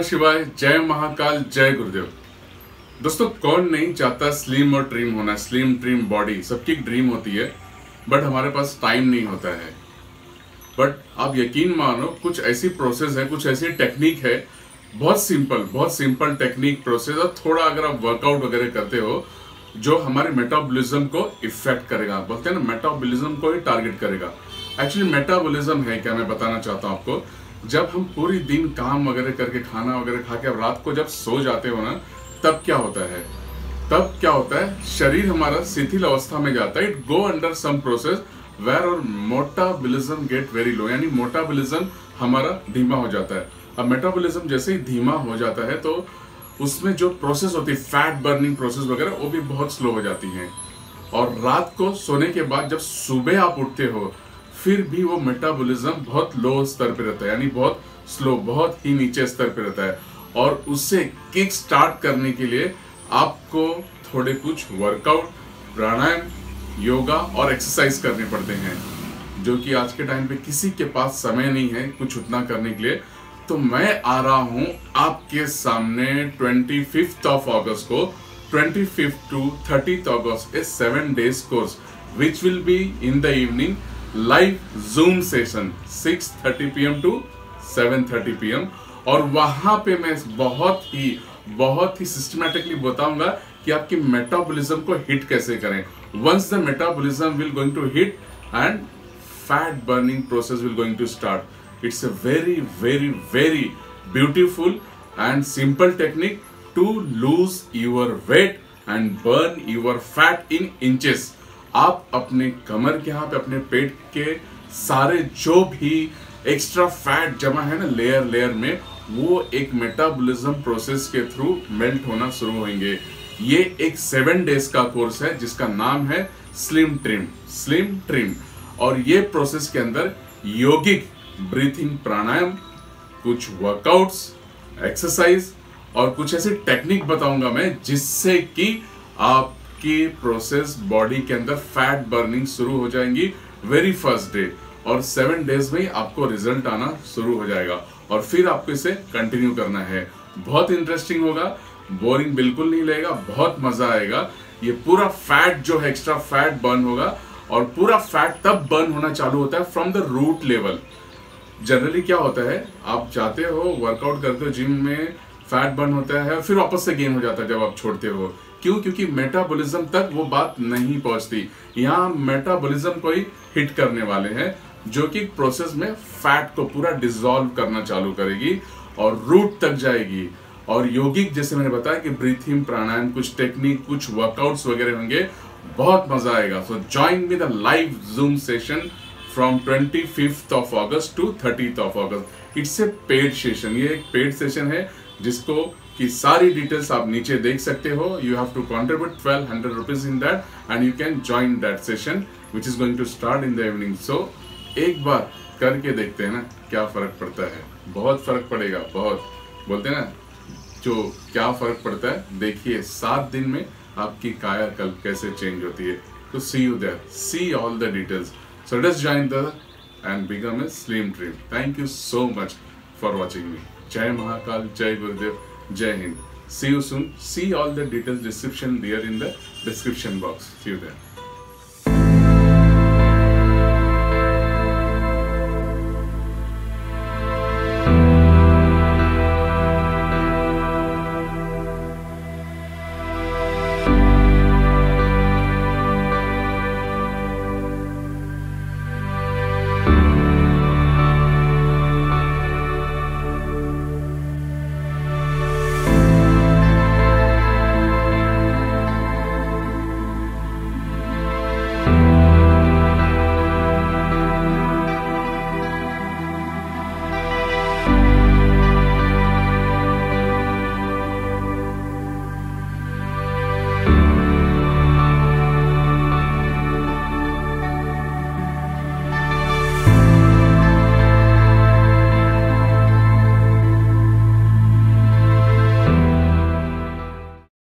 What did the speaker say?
शिवाय, जय महाकाल, जय गुरुदेव। दोस्तों, कौन नहीं चाहता स्लिम और ट्रिम होना, स्लिम ट्रिम बॉडी सबकी ड्रीम होती है, बट हमारे पास टाइम नहीं होता है। बट आप यकीन मानो, कुछ ऐसी प्रोसेस है, कुछ ऐसी टेक्निक है, बहुत सिंपल टेक्निक प्रोसेस, और थोड़ा अगर आप वर्कआउट वगैरह करते हो जो हमारे मेटाबॉलिज्म को इफेक्ट करेगा। बोलते हैं ना, मेटाबॉलिज्म को ही टारगेट करेगा। एक्चुअली मेटाबॉलिज्म है क्या, मैं बताना चाहता हूँ आपको। जब हम पूरी दिन काम वगैरह करके, खाना वगैरह खा के रात को जब सो जाते हो ना, तब क्या होता है, शरीर हमारा शिथिल अवस्था में जाता है। It go under some process where our metabolism get very low, यानी मेटाबॉलिज्म हमारा धीमा हो जाता है। अब मेटाबॉलिज्म जैसे ही धीमा हो जाता है तो उसमें जो प्रोसेस होती है, फैट बर्निंग प्रोसेस वगैरह, वो भी बहुत स्लो हो जाती है। और रात को सोने के बाद जब सुबह आप उठते हो, फिर भी वो मेटाबॉलिज्म बहुत लो स्तर पे रहता है, यानी बहुत स्लो, बहुत ही नीचे स्तर पे रहता है। और उससे किक स्टार्ट करने के लिए आपको थोड़े कुछ वर्कआउट, प्राणायाम, योगा और एक्सरसाइज करने पड़ते हैं, जो कि आज के टाइम पे किसी के पास समय नहीं है कुछ उतना करने के लिए। तो मैं आ रहा हूं आपके सामने 25th ऑफ अगस्त को, 25th to 30th August, a 7 days course which will be in the evening, live zoom session 6:30 PM to 7:30 PM। और वहां पे मैं बहुत ही सिस्टमैटिकली बताऊंगा कि आपकी मेटाबॉलिज्म को हिट कैसे करें। Once the metabolism will going to hit and fat burning process will going to start. It's a very beautiful and simple technique to lose your weight and burn your fat in inches। आप अपने कमर के यहाँ पे, अपने पेट के सारे जो भी एक्स्ट्रा फैट जमा है ना लेयर में, वो एक मेटाबॉलिज्म प्रोसेस के थ्रू मेल्ट होना शुरू होंगे। ये एक 7 days का कोर्स है जिसका नाम है स्लिम ट्रिम। और ये प्रोसेस के अंदर योगिक ब्रीथिंग, प्राणायाम, कुछ वर्कआउट्स, एक्सरसाइज और कुछ ऐसी टेक्निक बताऊंगा मैं, जिससे कि आपकी प्रोसेस बॉडी के अंदर फैट बर्निंग शुरू हो जाएंगी वेरी फर्स्ट डे। और 7 days में ही आपको रिजल्ट आना शुरू हो जाएगा। और फिर आपको इसे कंटिन्यू करना है। बहुत इंटरेस्टिंग होगा, बोरिंग बिल्कुल नहीं लगेगा, बहुत मजा आएगा। ये पूरा फैट जो है, एक्स्ट्रा फैट बर्न होगा। और पूरा फैट तब बर्न होना चालू होता है from the root level. Generally क्या होता है, आप जाते हो, वर्कआउट करते हो, जिम में फैट बर्न होता है और फिर वापस से गेन हो जाता है जब आप छोड़ते हो। क्यों? क्योंकि मेटाबॉलिज्म तक वो बात नहीं पहुंचती। यहाँ मेटाबॉलिज्म को ही हिट करने वाले हैं, जो कि प्रोसेस में फैट को पूरा डिसॉल्व करना चालू करेगी और रूट तक जाएगी। और योगिक, जैसे मैंने बताया कि ब्रीथिंग, प्राणायाम, कुछ टेक्निक, कुछ वर्कआउट्स वगैरह होंगे, बहुत मजा आएगा। So join with the live zoom session from 25th of August to 30th of August। It's a paid session. ये एक पेड सेशन है जिसको की सारी डिटेल्स आप नीचे देख सकते हो। You have to contribute 1200 rupees in that and you can join that session which is going to start in the evening. So एक बार करके देखते हैं ना क्या फर्क पड़ता है। बहुत फर्क पड़ेगा, बहुत। बोलते हैं ना, जो क्या फर्क पड़ता है, देखिए 7 दिन में आपकी कायाकल्प कैसे चेंज होती है। तो see you there, see all the details. So let's join and become a slim trim. Thank you so much for watching me. Jai Mahakal, Jai Gurudev, Jai Hind. See you soon. See all the details description there in the description box. See you there.